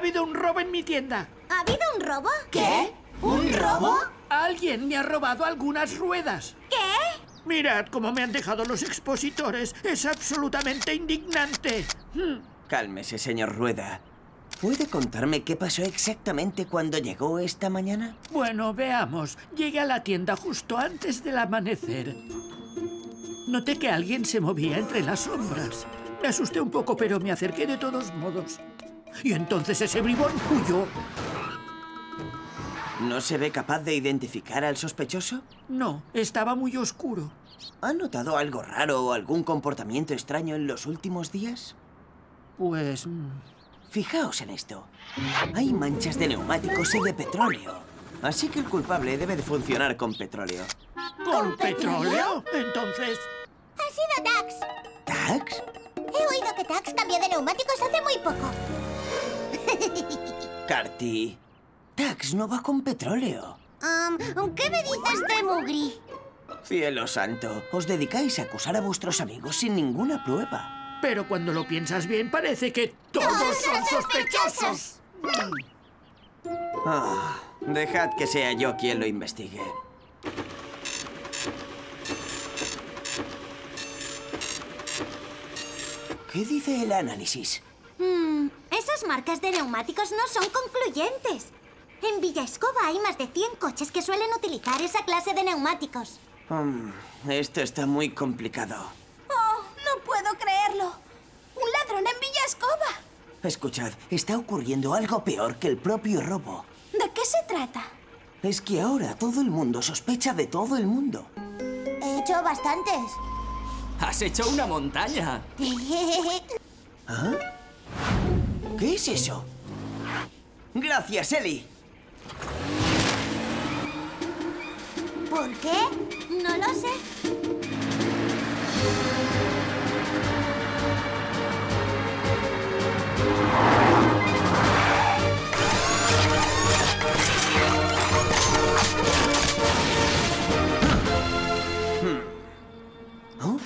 habido un robo en mi tienda. ¿Ha habido un robo? ¿Qué? ¿Un robo? Alguien me ha robado algunas ruedas. ¿Qué? Mirad cómo me han dejado los expositores. Es absolutamente indignante. Cálmese, señor Rueda. ¿Puede contarme qué pasó exactamente cuando llegó esta mañana? Bueno, veamos. Llegué a la tienda justo antes del amanecer. Noté que alguien se movía entre las sombras. Me asusté un poco, pero me acerqué de todos modos. Y entonces ese bribón huyó. ¿No se ve capaz de identificar al sospechoso? No, estaba muy oscuro. ¿Ha notado algo raro o algún comportamiento extraño en los últimos días? Pues... Fijaos en esto. Hay manchas de neumáticos y de petróleo. Así que el culpable debe de funcionar con petróleo. ¿Con petróleo? Entonces... Ha sido Tax. ¿Tax? He oído que Tax cambió de neumáticos hace muy poco. Carty, Tax no va con petróleo. ¿Qué me dices de Mugri? Cielo santo, os dedicáis a acusar a vuestros amigos sin ninguna prueba. Pero cuando lo piensas bien, parece que todos son sospechosos. Dejad que sea yo quien lo investigue. ¿Qué dice el análisis? Esas marcas de neumáticos no son concluyentes. En Villa Escoba hay más de 100 coches que suelen utilizar esa clase de neumáticos. Esto está muy complicado. ¡Oh, no puedo creerlo! ¡Un ladrón en Villa Escoba! Escuchad, está ocurriendo algo peor que el propio robo. ¿De qué se trata? Es que ahora todo el mundo sospecha de todo el mundo. He hecho bastantes. ¡Has hecho una montaña! ¿Ah? ¿Qué es eso? Gracias, Ellie. ¿Por qué? No lo sé. ¿Oh?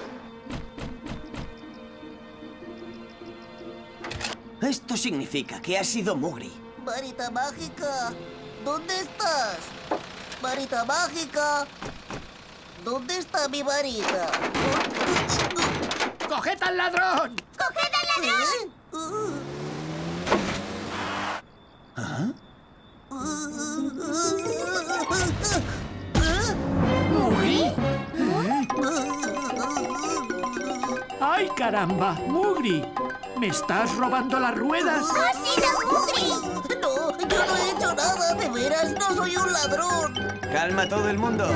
Esto significa que ha sido Mugri. Varita mágica, ¿dónde estás? Varita mágica, ¿dónde está mi varita? ¡Coged al ladrón! ¡Coged al ladrón! ¿Ah? ¿Mugri? ¡Ay, caramba! ¡Mugri! ¿Me estás robando las ruedas? ¡Ha sido Mugri! No, yo no he hecho nada, de veras, no soy un ladrón. Calma todo el mundo.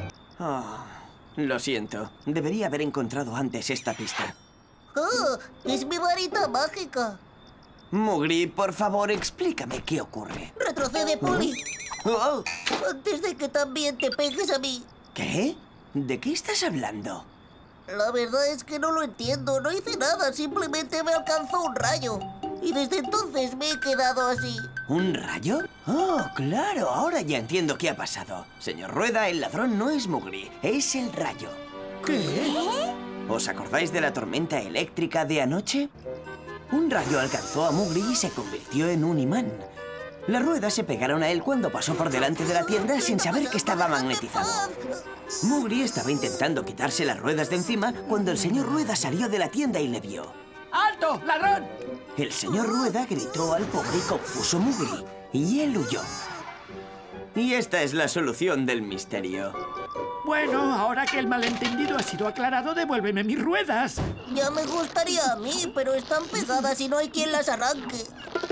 Lo siento. Debería haber encontrado antes esta pista. Es mi varita mágica. Mugri, por favor, explícame qué ocurre. Retrocede, Polly. Oh, Antes de que también te pegues a mí. ¿Qué? ¿De qué estás hablando? La verdad es que no lo entiendo. No hice nada, simplemente me alcanzó un rayo. Y desde entonces me he quedado así. ¿Un rayo? Oh, claro, ahora ya entiendo qué ha pasado. Señor Rueda, el ladrón no es Mugri, es el rayo. ¿Qué? ¿Os acordáis de la tormenta eléctrica de anoche? Un rayo alcanzó a Mugri y se convirtió en un imán. Las ruedas se pegaron a él cuando pasó por delante de la tienda sin saber que estaba magnetizado. Mugri estaba intentando quitarse las ruedas de encima cuando el señor Rueda salió de la tienda y le vio. ¡Alto, ladrón! El señor Rueda gritó al pobre y confuso Mugri, y él huyó. Y esta es la solución del misterio. Bueno, ahora que el malentendido ha sido aclarado, devuélveme mis ruedas. Ya me gustaría a mí, pero están pegadas y no hay quien las arranque.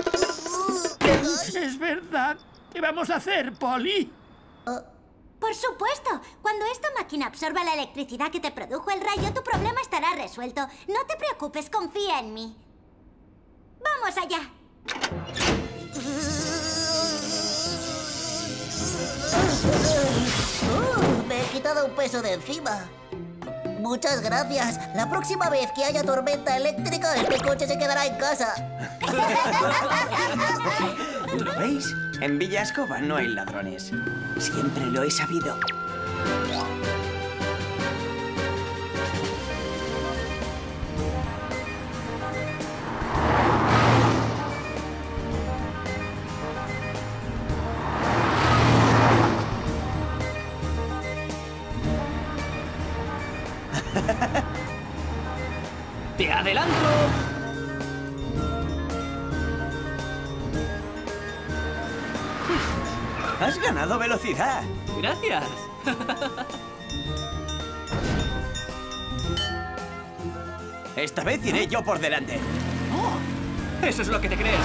Es verdad. ¿Qué vamos a hacer, Polly? Por supuesto. Cuando esta máquina absorba la electricidad que te produjo el rayo, tu problema estará resuelto. No te preocupes, confía en mí. ¡Vamos allá! Me he quitado un peso de encima. Muchas gracias. La próxima vez que haya tormenta eléctrica, este coche se quedará en casa. ¿Lo veis? En Villa Escoba no hay ladrones. Siempre lo he sabido. adelanto! ¡Has ganado velocidad! Gracias. Esta vez iré yo por delante. Oh, ¿eso es lo que te crees?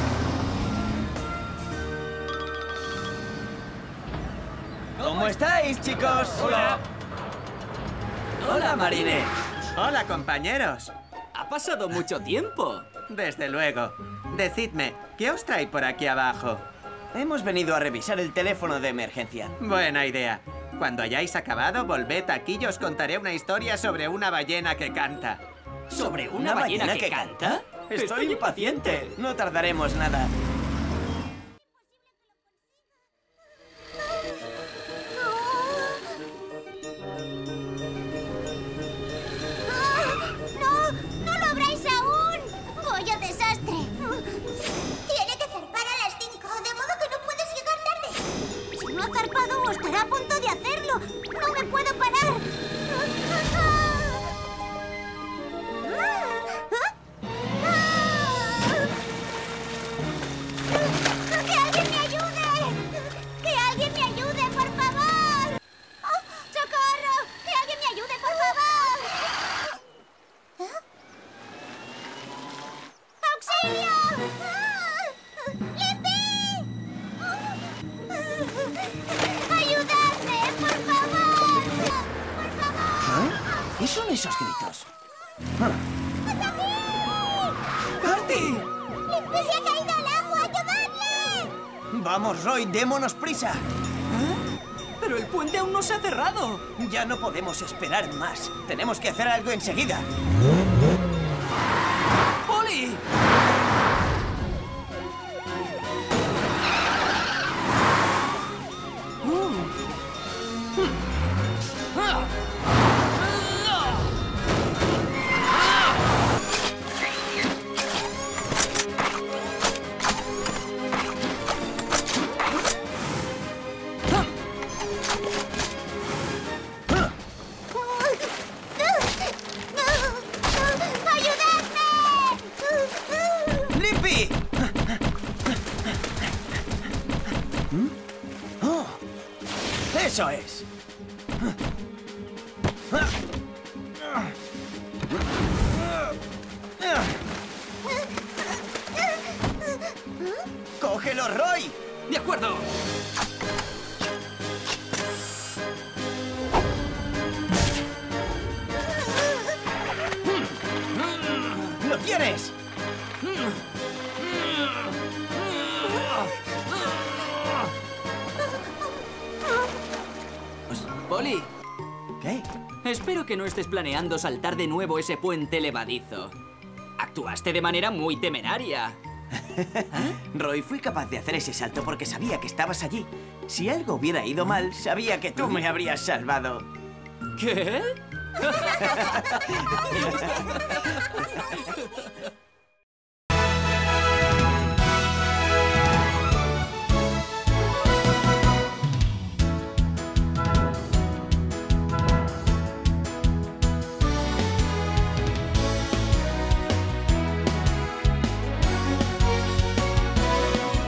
¿Cómo estáis, chicos? Hola. Hola, Marine. Hola, compañeros. Ha pasado mucho tiempo. Desde luego. Decidme, ¿qué os trae por aquí abajo? Hemos venido a revisar el teléfono de emergencia. Buena idea. Cuando hayáis acabado, volved aquí y os contaré una historia sobre una ballena que canta. ¿Sobre una ballena que canta? Estoy impaciente. No tardaremos nada. ¡No! ¡No lo abráis aún! ¡Vaya desastre! Tiene que zarpar a las 5, de modo que no puedes llegar tarde. Si no ha zarpado o estará a punto de hacerlo. ¡No me puedo parar! ¡Que alguien me ayude! ¡Que alguien me ayude, por favor! ¡Oh, ¡socorro! ¡Que alguien me ayude, por favor! ¡Auxilio! ¡Lippy! ¡Ayudadme, por favor! ¡Por favor! ¿Qué son esos gritos? ¡Carty! ¡Lippy se ha caído al agua! ¡Ayudadle! Vamos, Roy, démonos prisa. Pero el puente aún no se ha cerrado. Ya no podemos esperar más. Tenemos que hacer algo enseguida. ¡Polly! ¡Ayudadme! ¡Lippy! ¡Oh! ¡Eso es! ¡Cógelo, Roy! ¡De acuerdo! ¡Lo tienes! Polly, ¿Qué? espero que no estés planeando saltar de nuevo ese puente levadizo. Actuaste de manera muy temeraria. Roy, fui capaz de hacer ese salto porque sabía que estabas allí. Si algo hubiera ido mal, sabía que tú me habrías salvado. ¿Qué?